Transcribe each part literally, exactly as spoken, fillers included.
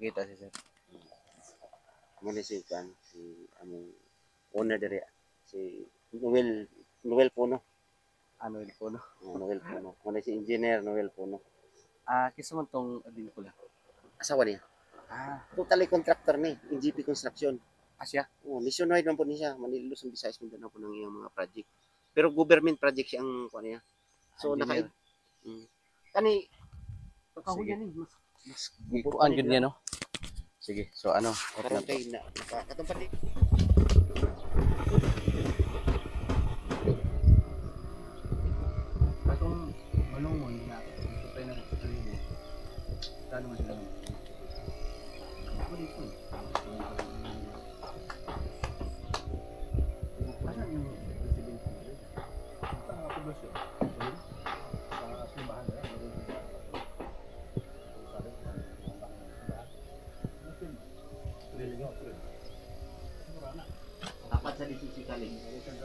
makita si sir. Muna si kan si among owner diri si Noel Noel Puno. Ano yun po, no? Uh, Noel Puno. Muna si engineer Noel Puno. Ah, kisa man tong adin ko lang. Asawa niya. Ah, Totally contractor ni N G P Construction. Asya? Oh, nationwide man po niya. Manila, Luzon, Visayas, Mindanao po ng iyang mga project. Pero government project siya ang kuha niya. So naka mm. Kani Pagkahuyan ni, mas mas kuan gud niya, no? Sige, so ano? karon kay na katong pati. Katong malumon na supply na sa libo. Kano man sila? Ako dito. Asan yung resident? Sa poblasyon. Sa simbahan na. Dapat sa dito si Kaling.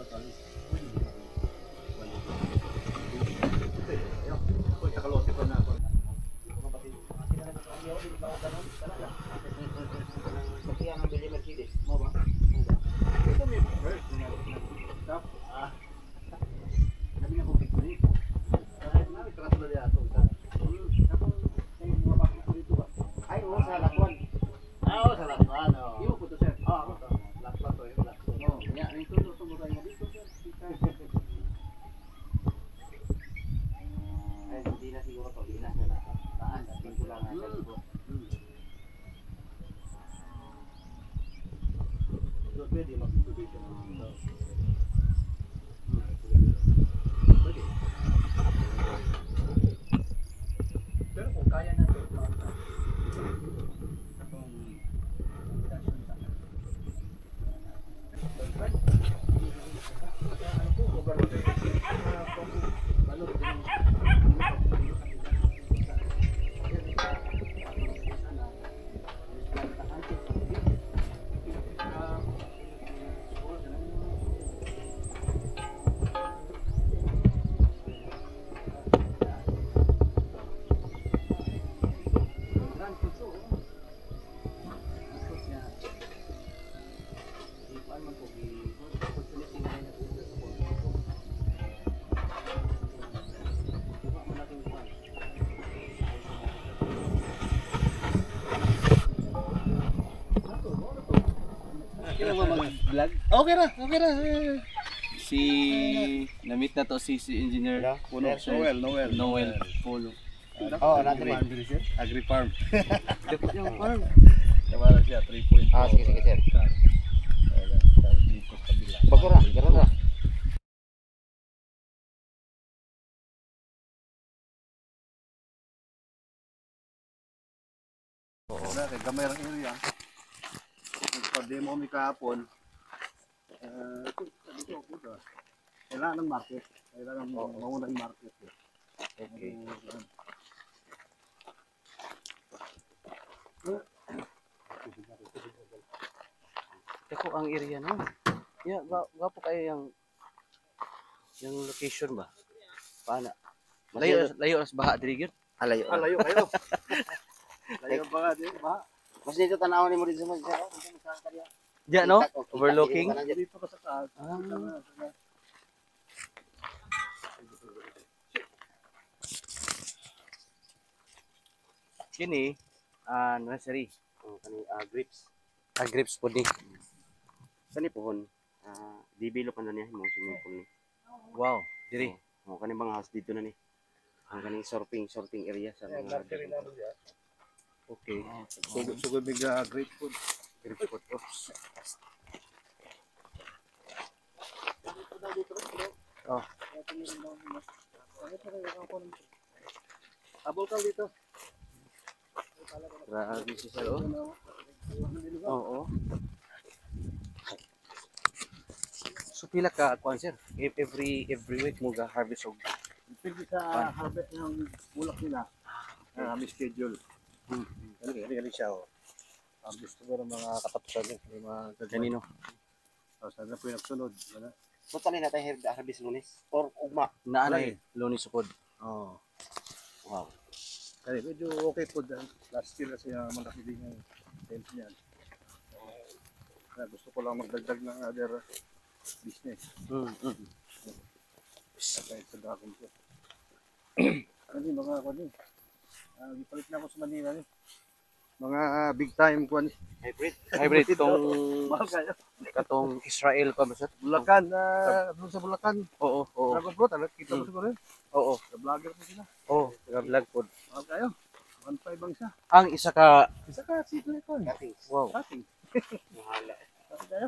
Ay, oh, sa Lakwan. Ah, oh, sa Lakwan. Iyo po to, sir. Ah, Lakwan to, yung Lakwan. Oh, ya, ito to tumuray mo dito, sir. Ay, hindi na siguro to, hindi na na taan, dating ko lang sa likod. So, pwede mag-introduction ng mga pwede. Pero kung kaya na ito, vlog. Okay na, okay na. Si na-meet na to si, si Engineer Puno. Noel, Noel. Noel Puno. Oh, natin rin. Agri farm. Dapat yung farm. Kamala siya, three point four. Ah, sige, sige, sir. Dito sa kabila. Bagura, ganun na. Wala, kay gamay ang area. Nagpa-demo kami kahapon. Eh, dito ako dito. Kailangan ng market. Kailangan mauna yung market. Okay. Ako ang area no. Yeah, gapo kayo yung yung location ba? Paano? Layo layo sa baha diri gyud. Alayo. Alayo kayo. Layo ba nga din, ba? Mas dito tanaw ni mo dito sa sir. Diyan no? Overlooking. Dito ka sa taas. Ah. Kini ah nursery. Oh, kani ah, grapes. Ah, grapes po ni. Sani pohon. Ah, develop na niya mo swimming pool ni. Wow, diri. Oh, kani mga house dito na ni. Ang kaning surfing surfing area sa mga Okay. Sugod sugod big uh, great food. Grapes po. Oh. Abol ka dito. Grabe si sir oh. Oo. So pila ka kuan sir? If every every week mo ga harvest og Depende sa harvest ng bulak nila. Ah, may schedule. Hmm. Ano kaya kaya siya oh. Harvest ko ng mga katapusan niya, may mga kanino? Oh, sana po yung nagsunod, wala. So tani natin harvest lunes or ugma. Naa na lunes sukod. Oh. Wow. Ay, medyo okay po dahil last year kasi uh, malaki din yung sales niyan. Kaya gusto ko lang magdagdag ng other business. Mm, mm. Kaya sa dragon ko. Ano yung mga ako din. Uh, ipalit na ako sa Manila ni. Mga uh, big time ko ni. Hybrid. Hybrid itong Mahal kayo. katong Israel pa ba sir? Bulacan, uh, doon sa Bulacan. Oo, oo. Dragon Fruit, ano? Kita mo Mm. siguro yun. Oo. Sa vlogger po sila. Oo, vlog po. Mahal kayo. one five ang isa. Ang isa ka Isa ka, sito ito. wow. Cutting. Mahala. Mahal kayo.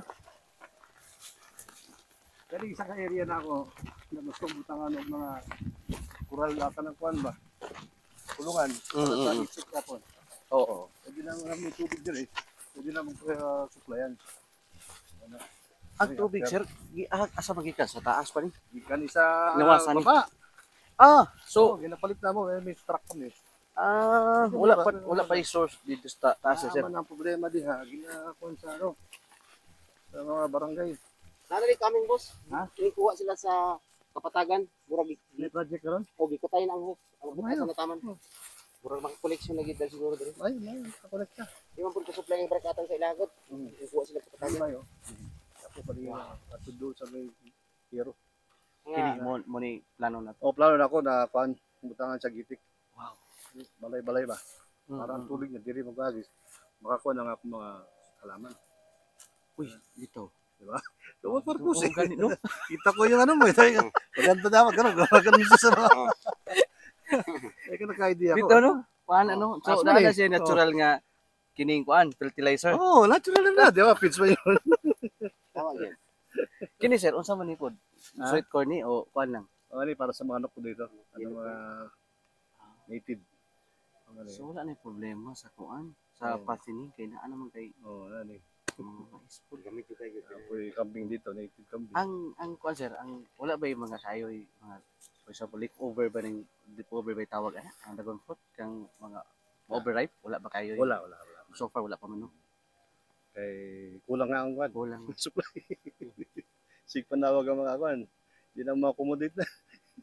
Pero isa ka area na ako na gusto butangan ng mga kural lata ng kwan ba? Kulungan. Mm, mm, Sa mm. isip ka po. Oo. Pwede na mga may tubig din eh. Pwede na mag-supplyan. Ano? Ang tubig sir, gi- ah, asa magikan sa taas pa ni. Ikan isa Nawasan ni. baba. Ah, So, so ginapalit na mo. Eh, may truck kami. ah wala pa wala pa yung source dito sa ta- taas sir. Naman ang problema din ha. Ginakuan sa ano. Sa mga barangay. Nanali kaming boss. Ha? Ikuha sila sa kapatagan. Murag May project ka ron? o gikutayin ang hook. Ang hook Ayun. sa nataman. Murag mga collection na gid siguro diri. Ay, may kakulit ka. Di man pud ko supply ng barakatan sa ilagot. Mm. Ikuha sila sa Ano kapatagan. ba yun? Ako pa rin at doon sa may hero. Kini Nga, mo mo ni plano na. O, plano na ako na kuan. Butangan sa gitik. Wow. Balay-balay ba? Mm, Para ang mm, tubig na diri magagis. Makakuha na nga ako mga halaman. Uy, dito. Tuwag purpose Oo, gani, no? Kita ko yung ano mo. Ito yung maganda dapat. Ganun. Ganun sa sama. Eh, ka naka-idea Dito ako. no? Kuan ano? So Actually, dala siya natural nga kining kuan, fertilizer. Oo, oh, natural na. Di ba? Pits pa yun. tama gyud. Kini sir, unsa man ni pod? Ha? Sweet corn ni o kuan lang. O, ano, para sa mga anak ko dito. Ano mga native. Ano, So wala na yung problema sa kuan, sa Oo. patining kay naa naman kay oh, ano, eh. mga mais-food. Gamit ko kayo. Apoy camping dito, native camping. Ang ang kuan sir, ang wala ba yung mga kayoy mga for example, leaf over ba ning leaf over ba yung tawag ana? Ang dragon fruit kang mga overripe, wala ba kayo? Wala, wala, wala. So far wala pa man no. Kay kulang nga ang kwan. Kulang. Supply. Sig panawag ang mga kwan. Hindi na ma-accommodate na.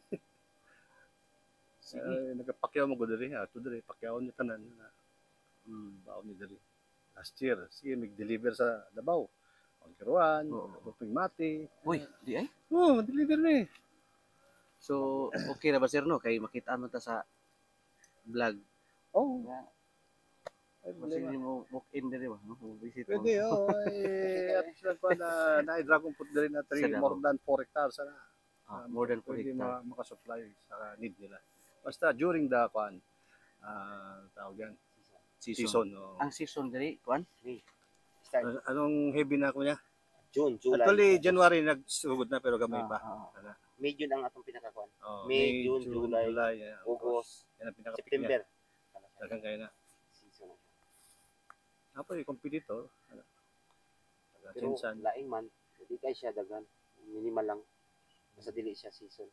Sige. Uh, nagpakyaw mo ko diri. Ato diri, pakyaw niya tanan. Na, Mm. baon niya diri. Last year, sige, mag-deliver sa Davao. Ang Kiruan, Oo. Puping Mati. Uy, di ay. Oo, oh, mag-deliver na eh. So okay na ba sir no kay makita mo ta sa vlog. Oo. Nga, Ay, Kasi problema. mo walk in diri ba? No? Visit mo. Pwede, oo. Eh, at sila pa na, na dragon fruit diri na three, Sa Davao. more than four hectares. Sana. Ah, more than four Pwede hectare. ma- makasupply sa need nila. Basta during the kwan, ah tawag yan, Season. season. oh. Ang season diri kuan? Start An- anong heavy na ko niya? June, July. Actually, January nagsugod na pero gamay Ah, pa. ah, Ano, May June ang atong pinakakuan. oh, May, June, July, yeah, August, Yan ang pinaka September. Dagang kayo na. Season na siya. Apo yung competitor. Ano? Taga Pero Chinsan. laing man, hindi kay siya dagan. Minimal lang. Basta dili siya season.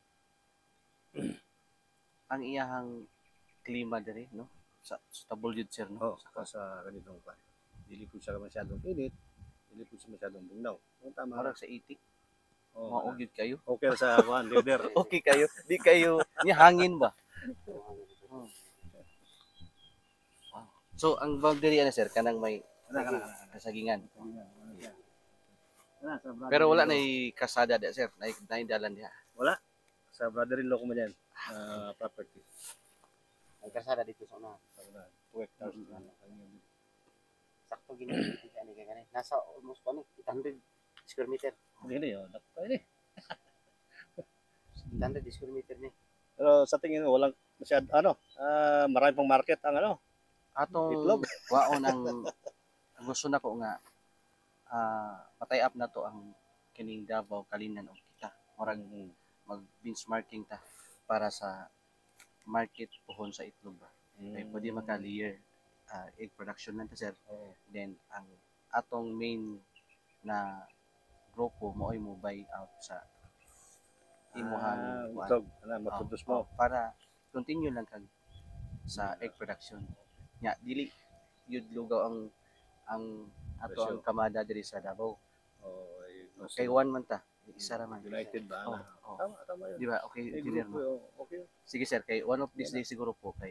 Ang iyahang klima diri no? Sa, sa Tabulyod sir no? Oh, saka sa ganitong kwan. Dili po siya masyadong init. Dili po siya masyadong bugnaw. Kung tama. Marag sa itik. Oh, Maugyod kayo. okay na sa kwan, leader. Okay kayo. Di kayo ni hangin ba? Wow. So ang boundary ano sir kanang may Ano, ano, ano, ano. kasagingan. Ano, sa brother- Pero wala na kasada da sir. Na na dalan diha. Wala. Sa brother-in-law ko man yan. ah, property. Ang kasada dito sa una. Wala. Two hectares. Mm. Sakto ginamit siya ni kay kanay. Nasa almost ano, eight hundred square meter. Hindi na yun. Pwede. eight hundred square meter ni. Pero sa tingin mo, walang masyad, ano, ah, marami pang market ang ano. Atong Itlog. waon ang ang gusto na ko nga ah patay up na to ang kining Davao Kalinan o kita. Murag mag benchmarking ta para sa market pohon sa itlog ba. Kay pwede maka-layer ah, egg production lang ta sir. Oo. Then ang atong main na grupo mo ay mo buy out sa imuhang Ah, kuan. itlog. Ano, maproduce Oh, mo. oh, para continue lang kag sa egg production. Nya dili yun lugaw ang ang ato Presyo. ang kamada diri sa Davao. Oh, ay, Kay one man ta, isa ra man. United ba? Oh, Ano? oh. Tama, tama yun. Di ba? Okay, May engineer grupo mo. yun. Okay. Sige sir, kay one of these days siguro po kay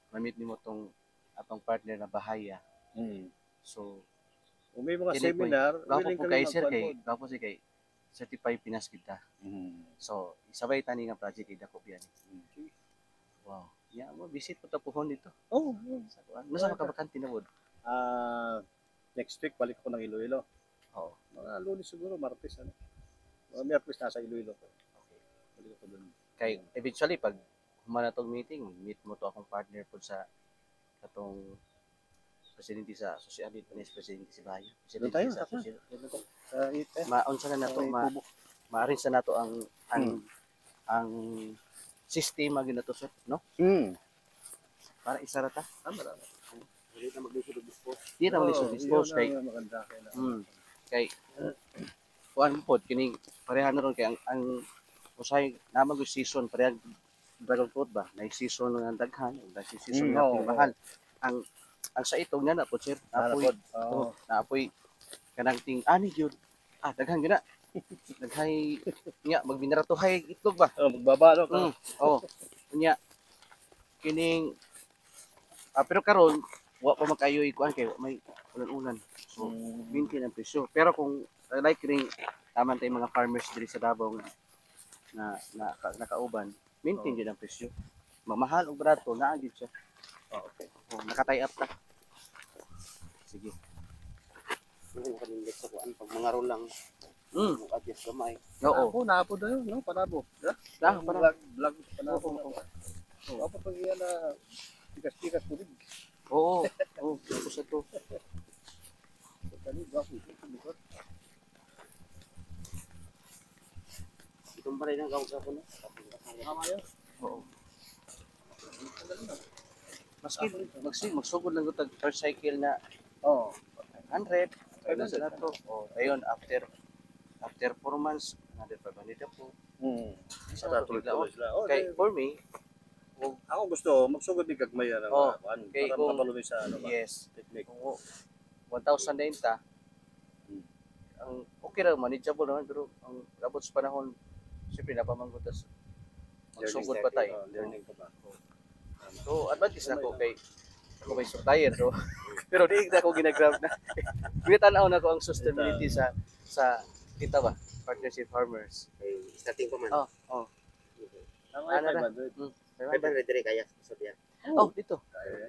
mamit nimo tong atong partner na bahaya. Mm. So Kung may mga kini po, seminar, gapo willing po kami kay sir kay magpanod. gapo si kay certified Pinas kita. Mm. So isabay tani nga project kay dako biyan. Mm. Wow. Ya mo visit po ta pohon dito. Oh, oh. Sa kuan. Nasa makabakante na wod. Ah, next week balik ako ng Iloilo. Oo. Mga Lunes siguro, Martes ano. Mga Miyerkules nasa Iloilo ko. Okay. Balik ako doon. Kay eventually pag humana tong meeting, meet mo to akong partner po sa katong presidente sa Sociality Pinas, presidente si Bayo. Doon tayo, sa taka. Sociality. Doon to. Sa it eh. Maunsa na nato, ma maarin sa nato ang ang ang sistema ginato sir, no? Hmm. Para isara ta. Tama na. Hindi na maglisod og dispose. Di na mo dispose kay Yun ang maganda. Kailangan. mm, kay kuan pod kining pareha na ron kay ang, ang usay namag season pareha dragon fruit ba na season ng daghan ug season Mm, nga oo, mahal ang ang sa itong nga na po sir apoy Oo. oh, na apoy kanang ting ani gyud ah daghan gyud na daghay nya magbinaratuhay itlog ba Oh, magbabalo ka. mm, oh nya kining ah, pero karon wa pa makayoy kuan kay wa may ulan-ulan so Mm. maintain ang presyo. Pero kung uh, like ring taman tay mga farmers diri sa Davao nga na na, na nakauban, maintain gyud ang presyo. Mamahal og barato naa gyud siya. Oh, okay. Oh, nakatay up ta. Sige. Ano kanindot sa kuan pag mga rolang Mm. mo adjust gamay. Oo. Panabo, napo na yun, no? Panabo. Yeah? Ah, para Vlog, vlog, panabo. Oo, oo. Oh, apa pag yan na tikas-tikas ko rin. oo. Oh, tapos ito. Kani, gwapo ito, likod. Itong pa rin ang gawag ko no. Tama yun. Oo. Maski magsig magsugod lang gutag first cycle na Oo. one hundred. Kaya na sa nato. Oh, ayon after after four months, another five hundred na po. Hmm. Isa Para na to tuloy-tuloy sila. Oh, kay di- for me, ako gusto, magsugod din kagmay yan. Oh, Para kay kung- makapaluloy sa ano ba? yes, Technique. kung one thousand na yun ta, Hmm. ang okay ra, manageable naman, pero ang abot sa panahon, siyempre napamanggutas. Magsugod pa tayo. Oh, learning pa ba? So, advantage na ko kay ako may supplier, so, pero di na ako ginagrab na. Pinatanaw na ko ang sustainability sa sa kita ba, partnership farmers. Kay starting pa man. Oh, oh. Tama Ano yun, na? five hundred. Mm. five hundred dire kaya sa diya. Oh, dito.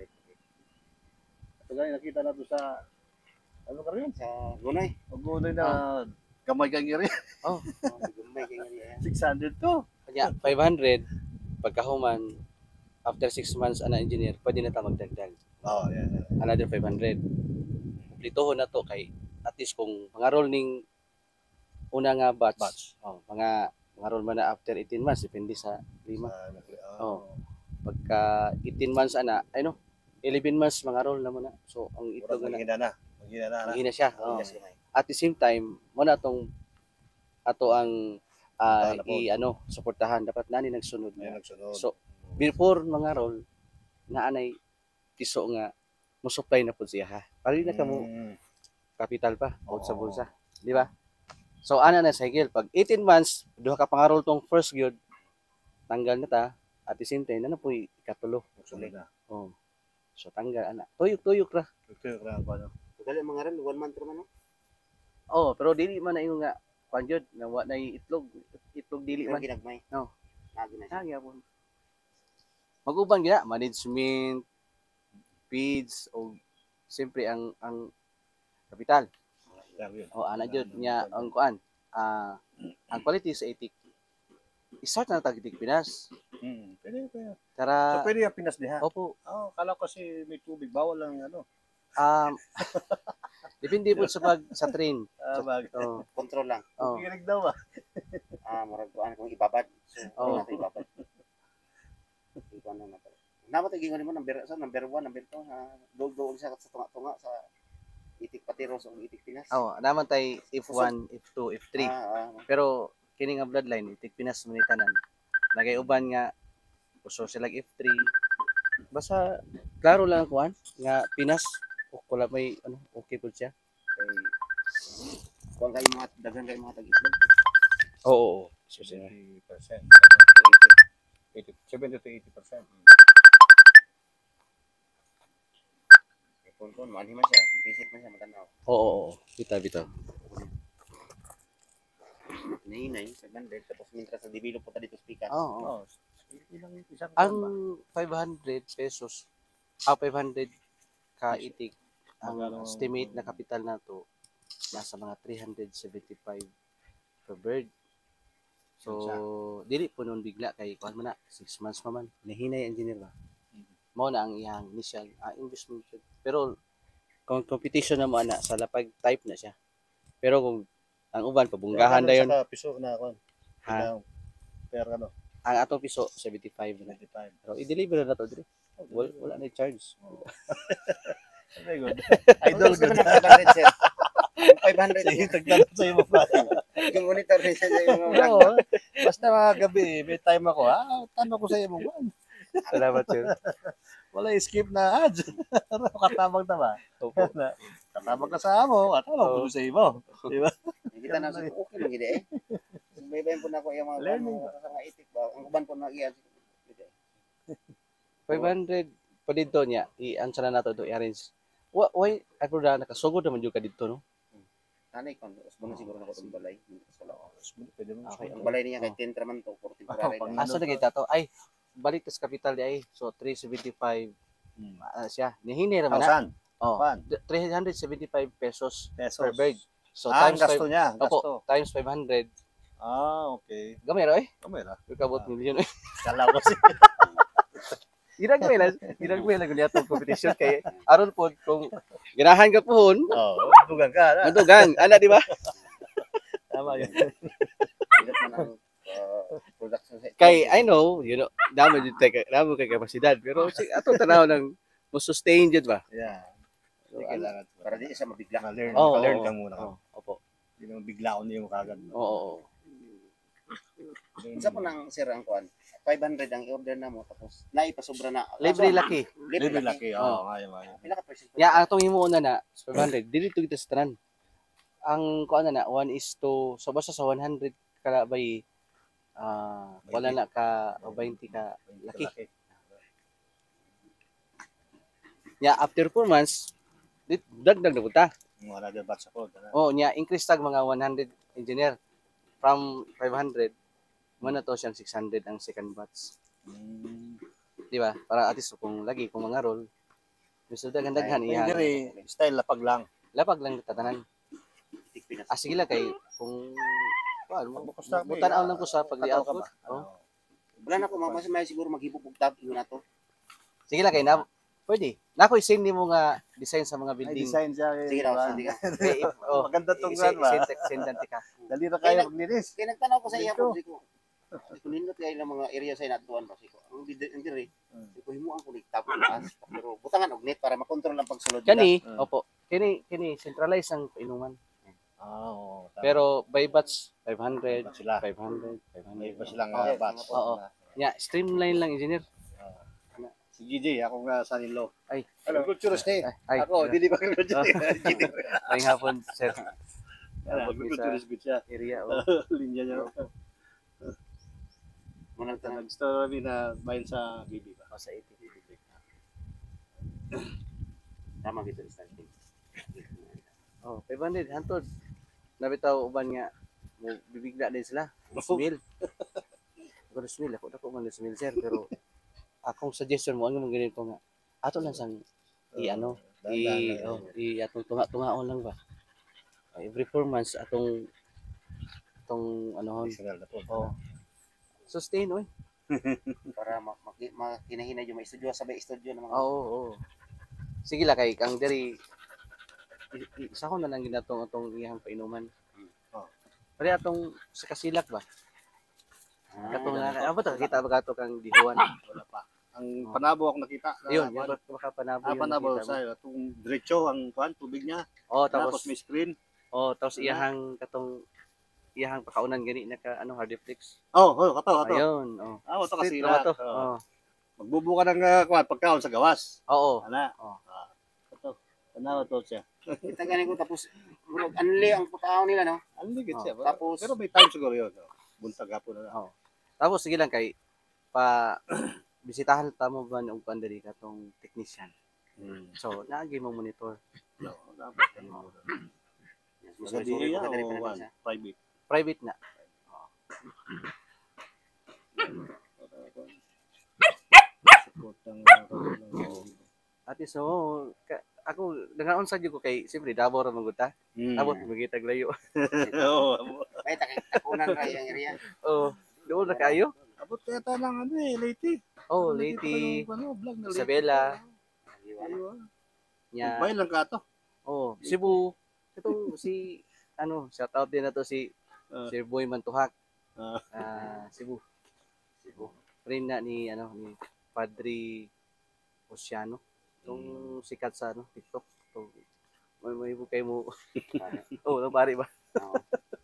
Ito ganyan, nakita na to sa, ano ka rin? Sa gunay. Magunoy na gamay kang iri. Oh, Oh, gumay kay nga. six hundred to. kanya five hundred pagkahuman after six months ana engineer, pwede na ta magdagdag. Oh, yeah, yeah. Another five hundred. Kumplitohon na to kay at least kung mga roll ning una nga batch, Batch. oh, mga mga roll man na after eighteen months depende sa lima. Oh. Pagka eighteen months ana, ay no, eleven months mga roll na mo na. So ang itlog na Maghina na. Maghina na. hina siya. Oh. Yes, gamay. At the same time, mo na tong ato ang ah, Suportahan na po. i ano, suportahan dapat nani nagsunod Ayun, na. nagsunod. So before mga roll na anay tiso nga mo supply na pud siya ha. Para di na kamo Mm. capital pa out sa Oo. bulsa, di ba? So ana na cycle pag eighteen months duha ka pangarol tong first gyud tanggal na ta at the same time na po ikatulo. Nagsunod na. Oh. So tanggal ana. Tuyok-tuyok ra. Ito yung pa, no? Dali mga ran one month ra man no. Oh, pero dili man na yung nga kwan gyud na wa na itlog itlog dili Pero man. ginagmay. No. Lagi na siya. Ah, gyapon. Mag-uban gina management, feeds o siyempre ang ang kapital. Yeah, yun. O ana jud nya ang kuan. Ah, ang quality sa itik. I-start na tagitik Pinas. Mm. Pwede, pwede. So, Tara, pwede yung Pinas diha. opo. Oh, kala ko kasi may tubig. Bawal lang ano. Um, depende po sa pag sa train. Ah, bagay. Oh, Control lang. oh. Kikinig daw ah. Ah, murag kuan kung ibabad. So, Oo. oh. ibabad. Ikuan na na. Namo tay gingon mo number sa number one, number two na dog-dog sa sa tunga-tunga sa itik patiros o itik Pinas. Oh, naman tay if one, if two, if three. Ah, ah, Pero kini nga bloodline itik Pinas man ni tanan. Nagay uban nga uso sila if three. Basta klaro lang ang kuan nga Pinas o kula may ano okay po siya. kay kuan kay mga daghan kay mga tag-itlog. Oo, oo. oo. So, sila. seventy percent. eighty, seventy to eighty percent. kung kung maanhi man siya, visit man siya matanaw. Oo, oo, oo. Bitaw, bitaw. Nainay, five hundred tapos mintra sa develop po ta dito speaker. Oo, oo. Oh, ilang isang Ang kuwan ba? five hundred pesos, ah, five hundred ka itik, ang Magkano- estimate na kapital na to, nasa mga three hundred seventy-five per bird. So, dili po nun bigla kay kuan man na, six months pa man. Nahinay engineer ba? Mao na ang iyang initial ah, investment. Pero kung competition na mo ana sa lapag type na siya. Pero kung ang uban pabunggahan Ano, dayon, saka piso na ako. ha, Ilang per ano, ang atong piso seventy-five na. twenty-five. Pero i-deliver na to dire. Wala, wala na charge. Very good. Idol Idol ka good. na five hundred sir. five hundred. Sige, tagdala sa iyo pa. Yung monitor rin siya sa yung mga vlog. Oo. Basta mga gabi, may time ako. Ah, tanong ko sa iyo mo. Salamat sir. Wala skip na ads. Katabang na ba? Opo. Na, katabang ka sa amo, katabang ko sa iyo. Di ba? Kita na sa okay lang gid eh. Baybayin po na ko yung mga Learning. ano, sa mga itik ba. Ang uban po na iyan. five hundred pa dito niya, i-answer na nato to i-arrange. Wa why ako na nakasugod naman jud ka dito no? Nanay kon, usbo na siguro na ko tong balay. Wala. Pwede mo. Okay. Ang balay niya kay ten traman to for temporary Oh, lang. Asa na kita to? Ay, balik tas capital di ay. So three seventy-five Hmm. ah, siya. Nihinay ra man na. Thousand. Oh, Pan. three hundred seventy-five pesos Pesos. per bird. So Ah, ang times gasto five. niya. ang Gasto. Opo, times five hundred. Ah, okay. Gamay ra eh. Kamera. Kabot Ah. milyon. Kala ko si. Ginagmay lang, ginagmay lang niya tong competition kay aron po kung ganahan ka pohon, Oh, dugang ka. na. madugang, ana di ba? Tama yun. Hirap man ang uh, production sa Kay I know, you know, damo jud kay damo kay kapasidad pero si ato tanaw ng mo sustain jud ba? Yeah. So, Hindi ano, kailangan. para di siya mabigla. Maka-learn. Oo, Maka-learn oo, ka muna. oo, opo. Hindi naman bigla ko niyo kagad. Oo, oo. Isa po nang sir ang kuan. five hundred ang i-order na mo tapos nai pa sobra na. Libre laki. Libre laki. Oo, Oo. kaya kaya. Pila ka percent? Ya atong himuon na na five hundred dili to kita sa tanan. Ang kuan na na one is to so basta sa one hundred kalabay ah wala na ka o twenty ka laki. Ya after four months dit dagdag na punta. Mga another batch ako. Ganun. Oh, nya increase tag mga one hundred engineer from five hundred mo na to siyang six hundred ang second batch. Mm. Di ba? Para at least kung lagi kung mga roll gusto daghan daghan Hindi iya. rin. Style lapag lang. Lapag lang tatanan. Itik Pinas. Ah, sige lang kay kung well, Bukas na, butanaw lang ko sa Kataw pag-layout ka ko. ba? Oh. Ano? Wala na ko mas may siguro maghibog og tab yun na to. Sige lang kay na pwede. Na ko i-send nimo nga design sa mga Ay, building. design siya. eh, Sige raw, diba? sige. Eh, if- oh, Maganda tong i-send- gan ba? i-send- send lang tika. Dali na kayo maglinis. Kaya nagtanaw ko sa iya Dito. ko siko. Kung nindot kay ilang mga area sa inatuan ba siko. Ang bid ang dire. Hmm. Siko himuan ko ni tab taas pero butangan og net para makontrol ang pagsulod. Kani, Mm. opo. Kini kini centralize ang inuman. Ah, oo. tama. Pero by batch five hundred, Iba sila. five hundred, May five hundred. iba silang Oo, uh, batch. oo. Yeah, streamline lang engineer. Si G J, ako nga sa nilo. Ay, Hello, good to stay. ay, ay. Ako, hindi ba good to Ay hapon, sir. Good to good siya. Area oh. Linya niya. Munang tanan. Nag-store kami na mile sa B B ba? Oh, sa eighty. Tama gito starting. Oh, five hundred hantod. Nabitaw uban nga mo bibigla din sila. Smil. Ako na smil, ako dako man smil sir pero akong suggestion mo ang mga ganito nga. Ato lang sang i ano, i oh, i atong tunga-tungaon lang ba. Every four months atong atong anohon. Additional na po. Oh. Sustain oy. Para makinahinay yung mga studio sabay studio ng mga Oo, oo. Sige la kay kang diri i- i- isa ko na lang ginatong atong iyang painuman. Oh. Pare atong sa kasilak ba? Ah, Katong ganun. na ano ba kita ba gato kang dihuan? Wala pa. Ang panabo ako nakita. na- Yun, yun baka panabo Ah, yun. panabo nakita mo. sa itong diretso ang kuan tubig niya. Oh, Tapos tapos may screen. oh, tapos iyahang katong iyahang pakaunan gani naka ano hard flex. Oh, oh, kato, kato. Ayun, oh. Ah, ito Street kasi naman to. Oh. Oh. Magbubuka ng uh, kuan pagkaon sa gawas. Oo. Ana. Oh. Ah. Ito. Tanaw to siya. Kita ganin ko tapos murag anli ang pagkaon nila no. Ang ligit Oh, siya. tapos- pero may time siguro yun. Oh. Buntag hapon na. Oh. Tapos sige lang kay pa bisitahan ta mo ba og pandiri katong technician. Hmm. So, naagi mo monitor. No, dapat ano. Mas Sa sorry diya ko kadali o pa one, na private. Private na. Support ng At least, oo, ka, ako, nangaon sa ko kay, siyempre, Davao ra man gud ta. Abot, magitag layo. Oo. Ay tak takunan ra yung area. Oh, doon na kayo? Abot kaya ta lang ano eh, Leyte. Oh, Nakita ko Leyte, yung, ano, vlog na Leyte. Isabela, Ayun. nya, Bay lang ka to. oh, Cebu. Ito si, ano, shout out din na to si Ah. Sir Boy Mantuhak. Ah. Ah, Cebu. Cebu. Friend na ni, ano, ni Padre Oceano. Itong sikat sa, ano, TikTok. Itong, may may bukay mo. Oh, nang pare ba? Oo.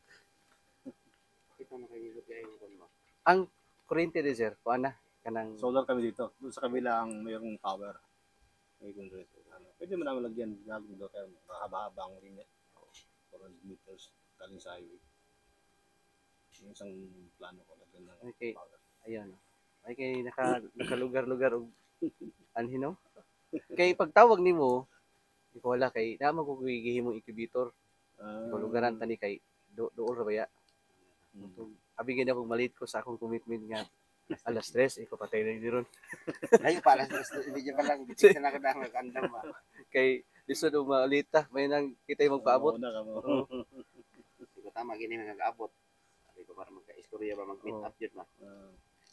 Kita na kayo gaya mo ba? Ang kuryente din, sir, kuan na, kanang, Solar kami dito. Doon sa kabila ang mayroong power. May control. Ano, pwede mo naman lagyan gagawin doon kaya mahaba-haba ang linya. four hundred meters galing sa highway. Yung isang plano ko lagyan ng Okay. power. ayun. Ay kay naka nakalugar-lugar og anhino. Kay pagtawag nimo, ikaw wala kay na magugihimo incubator. Ah, Ikaw lugaran tani kay do dool ra baya. mm. Abigin ako malit ko sa akong commitment nga alas tres iko patay na diron. Layo pa alas tres video pa lang bitin na kada nagandam ba. Kay lisod og maalita, may nang kitay magpaabot. Oo na ka mo. Oo. Di ko tama gini nagaabot. Sabi ko para magka-istorya ba mag-meet Oo. up jud ba. Ah,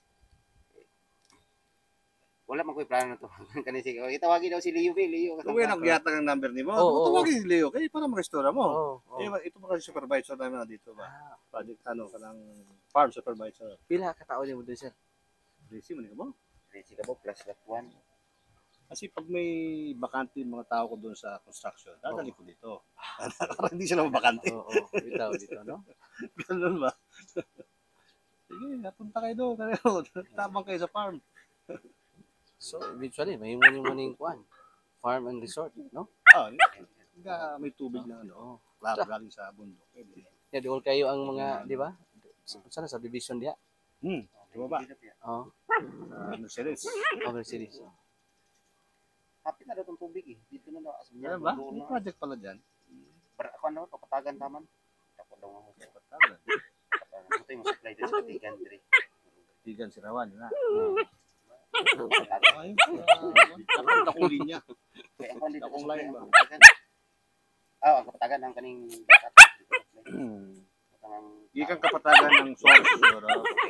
Wala man ko'y plano na to. Kani sige, oh, itawagin daw si Leo B, Leo. kung may nagyatag ang number ni mo, Oo, oo, tawagin si Leo kay para mag-istorya mo. Oo. oo. Eh, ito ba kasi supervisor namin na dito ba? Ah, Project ano, kanang farm supervisor. pila ka tao nimo din sir? Busy mo ni mo. Sige ka po, plus that one. Kasi pag may bakante mga tao ko doon sa construction, dadali ko dito. Para hindi sila mabakante. Oo, oo. Bitaw dito, no? Ganun ba? Sige, napunta kayo doon. Tabang kayo sa farm. So, eventually, may muni muning kuan. Farm and resort, no? Ah, nga may tubig na ano. Oo. Klaro galing sa bundok. Pwede. Yeah, doon kayo ang mga, di ba? Sana sa division diya. Hmm, di ba ba? Oo. Sa Mercedes. Over series. Happy na daw itong tubig eh. Dito na daw. As Yan ba? May project pala dyan. Para ako ano, kapatagan taman. Tapos daw ako sa Patagan. kapatagan. Ito yung supply din sa Tigan Dre. Tigan si Rawan. Na. Kapatagan. Ayun. Kapag akong linya. Kaya ako dito Akong sa line supply, ba? ang kapatagan. Ah, ang kapatagan ng kaning backup. Kapatagan- Di kang kapatagan ng source. Siguro.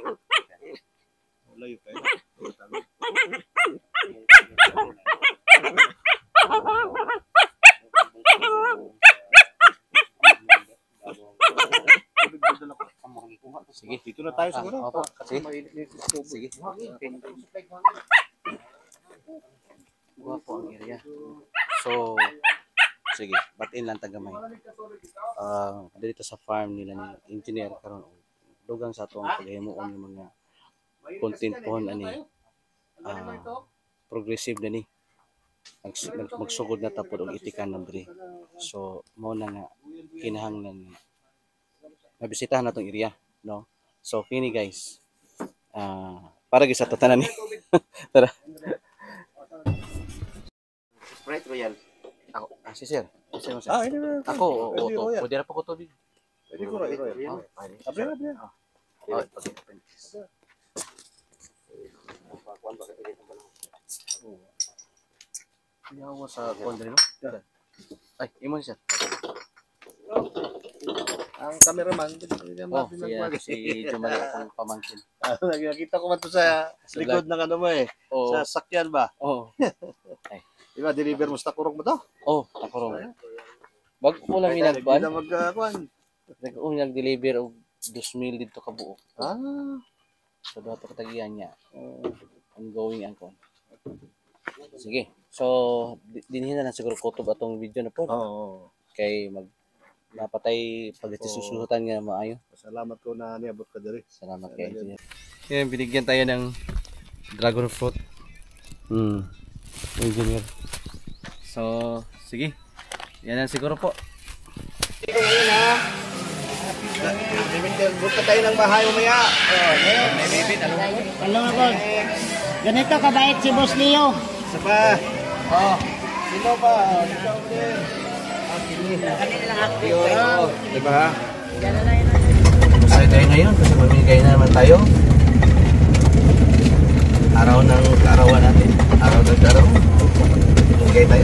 Wala yun kayo. Kapatagan. Tubig ba dala ko? Ang mga gikuha to. Sige. Dito na tayo Ah, siguro. opo. Kasi Sige. mainit yung stove. Sige. Okay. Guwapo ang area. So, sige, batin lang tagamay. Ah, dito sa farm nila ni engineer karon dugang sa tuwang paghimuon ng mga content pohon ani ah, progressive na ni Mag, mag, magsugod na tapod og itikan na diri. So mo na nga kinahanglan mabisitahan natong area, no? So kini guys, ah para gyud sa tatanan ni tara. Sprite Royal. Ako, ah, si sir. Si sir, mo, sir. Ah, hindi na. Ako, oo, Pwede oo, ko yan. pwede na po ko tubig. Pwede ko rin. Ah, pwede. Abre, abre. Ah, oh, okay. Kuan ba kasi dito pala. Yawa sa kondre, no? Ay, imo sir. Ang cameraman, hindi Oh, natin si, uh, si Jumali akong pamangkin. Nakita ko man to sa likod ng ano mo eh. Oh, Sa sakyan ba? oh, Di ba, deliver mo sa kurong mo to? oh, nakurong. Bago ko lang Hindi minagban, na magkakuan. bago ko nag-deliver og two mil dito ka buo. Ah. So, dapat katagihan niya. Uh, ongoing ang kon. Sige. So, di- dinhin na lang siguro kutob atong video na po. Oo. Oh, Kay mag napatay pag iti Oo. susuhutan nga maayo. Salamat ko na niabot ka diri. Salamat kay kay engineer. Yan, binigyan tayo ng dragon fruit. Hmm. Engineer. So, sige. Yan lang siguro po. Buta tayo ng bahay umaya. Ano ako? Ganito kabait si Boss Leo. Isa pa. Oh. Sino pa? Ikaw din. Diba? Masaya tayo ngayon kasi mamimigay na naman tayo. Araw ng kaarawan natin. Araw ng kaarawan. Mamimigay tayo.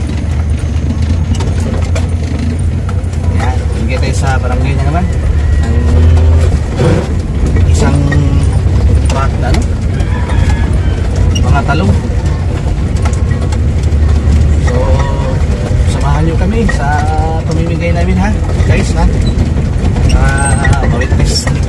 Yan. Mamimigay tayo sa barangay na naman. Ang isang truck na ano? Mga talong. So, samahan nyo kami sa pamimigay namin ha. Guys ha. Uh, mawitness